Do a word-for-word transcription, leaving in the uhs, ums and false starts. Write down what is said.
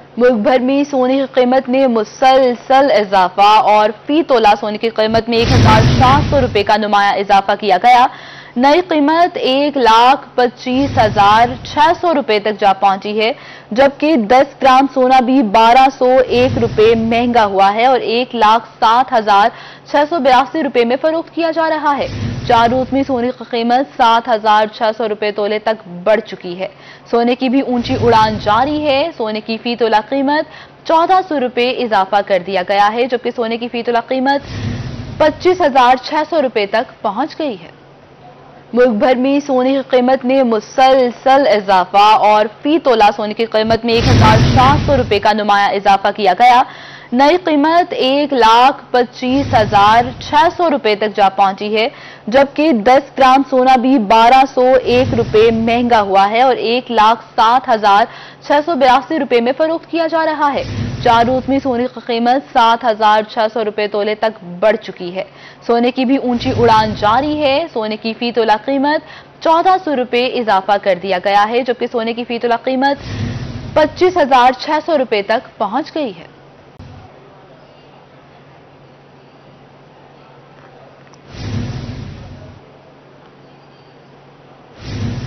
मुल्क भर में सोने की कीमत में मुसलसल इजाफा और फी तोला सोने की कीमत में एक हजार सात सौ रुपए का नुमाया इजाफा किया गया। नई कीमत एक लाख पच्चीस हजार छह सौ रुपए तक जा पहुंची है, जबकि दस ग्राम सोना भी बारह सौ एक रुपए महंगा हुआ है और एक लाख सात हजार छह सौ बयासी रुपए में फरोख्त किया जा रहा है। चार रोज में सोने की कीमत सात हजार छह सौ रुपए तोले तक बढ़ चुकी है। सोने की भी ऊंची उड़ान जारी है। सोने की फी तोला कीमत चौदह सौ रुपए इजाफा कर दिया गया है, जबकि सोने की फी तोला कीमत पच्चीस हजार छह सौ रुपए तक पहुंच गई है। मुल्क भर में सोने की कीमत में मुसलसल इजाफा और फी तोला सोने की कीमत में एक हजार सात सौ रुपए का नुमाया इजाफा किया गया। नई कीमत एक लाख पच्चीस हजार छह सौ रुपए तक जा पहुंची है, जबकि दस ग्राम सोना भी बारह सौ एक रुपए महंगा हुआ है और एक लाख सात हजार छह सौ बयासी रुपए में फरोख्त किया जा रहा है। चार रोज में सोने की कीमत सात हजार छह सौ रुपए तोले तक बढ़ चुकी है। सोने की भी ऊंची उड़ान जारी है। सोने की फी तोला कीमत चौदह सौ रुपए इजाफा कर दिया गया है, जबकि सोने की फी तोला कीमत पच्चीस हजार छह सौ रुपए तक पहुंच गई है।